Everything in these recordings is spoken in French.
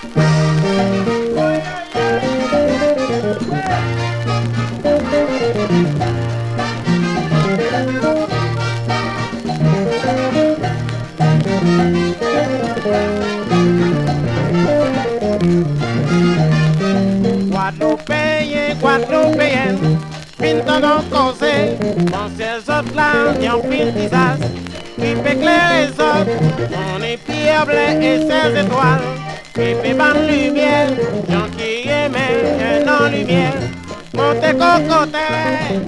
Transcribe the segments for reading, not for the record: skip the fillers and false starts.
Guadeloupéen, Guadeloupéenne, pintant dans causé, dans ces autres là, y'en pile désastre, qui fait éclairer les autres, on est Pierre Blais et ses étoiles, qui fait bonne lumière, gens qui aimaient un en lumière, montez cocotet.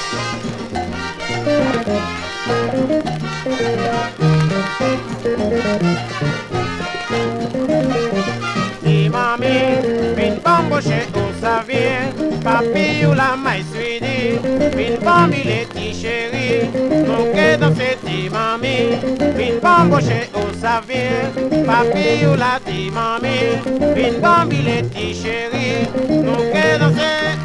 Dis mamie, une bamboche où ça vient, papi ou la maille suidi, une bambi les petits chéris, mon quai dans cette dis mamie, une bamboche où ça vient, papi ou la dis mamie, une bambi les petits chéris, mon quai dans cette